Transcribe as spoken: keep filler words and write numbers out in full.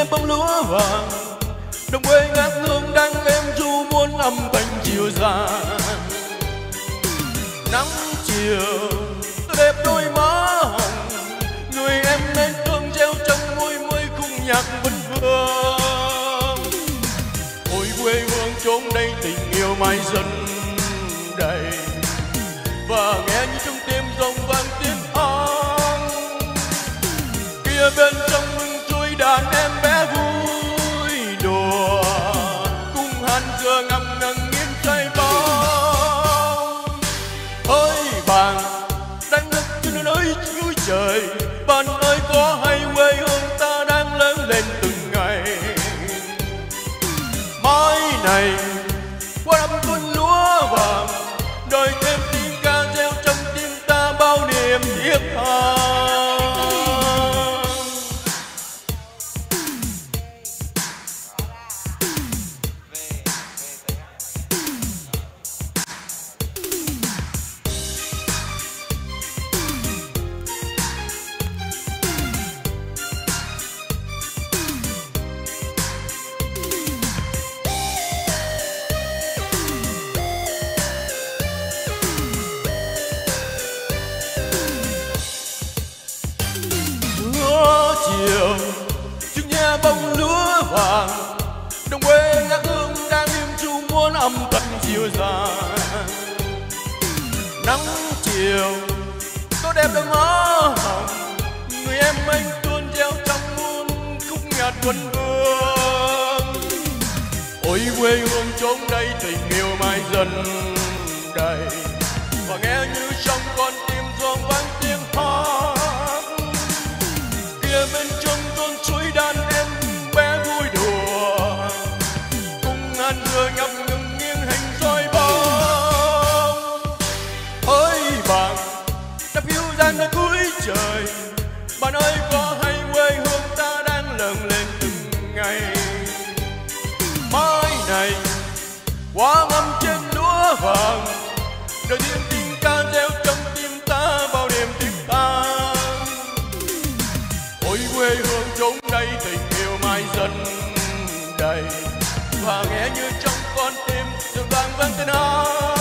bông lúa vàng, đồng quê ngát hương đang êm ru muôn âm thanh chiều giang. Nắng chiều tôi đẹp đôi má hồng, người em nên thương treo trong môi môi khung nhạc vân vương. Ôi quê hương chốn đây tình yêu mai dần đầy, và nghe như trong tim rồng vang tiếng hát. Kia bên trong mừng trôi đàn em bé vui đùa, cùng han dừa ngâm ngân nghiến say bao. Ơi bạn đang ngất trên nơi núi trời, bạn ơi có hay quê hương ta đang lớn lên từng ngày. Mai này qua năm tuần lúa vàng, đời thêm tiếng ca reo trong tim ta bao niềm thiết tha. Chiều chừng nhà bông lúa vàng, đồng quê ngát hương đang im ru muôn âm thanh dịu dàng. Nắng chiều tô đẹp đôi má hồng, người em anh tuôn treo trong muôn khúc nhạc vân vương. Ôi quê hương chốn đây tình yêu mai dần đầy, và nghe như trong con tim rộn vang tiếng hát. Kia bên trong con suối đàn em bé vui đùa, cùng han dừa ngập ngừng nghiêng hình soi bóng. Ơi bạn đã phiêu giang nơi cuối trời, bạn ơi có hay quê hương ta đang lớn lên từng ngày. Mai này qua ngâm trên lúa vàng, đời thiên tình ca reo trong tim ta bao niềm tiếc tha. Ôi quê hương chốn đây tình yêu mai dần đầy, và nghe như trong con tim dường vang vang tên hát.